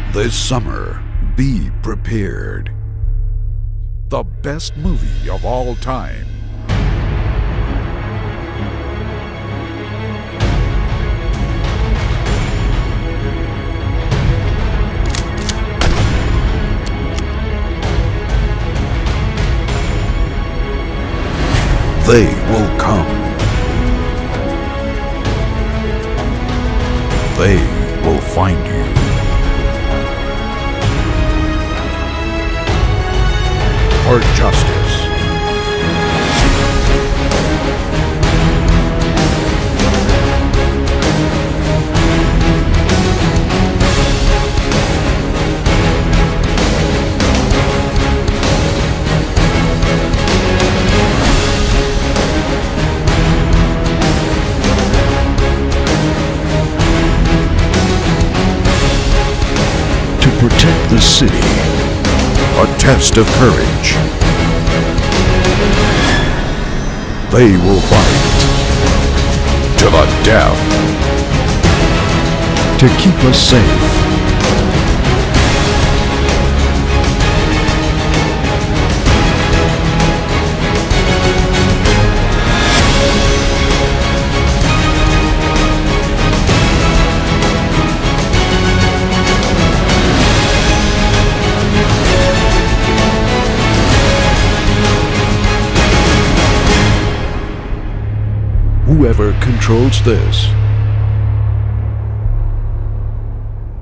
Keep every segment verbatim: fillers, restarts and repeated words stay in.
This summer, be prepared. The best movie of all time. They will come. They will find you. For justice. To protect the city. A test of courage. They will fight to the death to keep us safe. Whoever controls this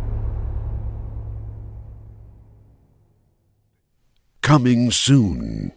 coming soon.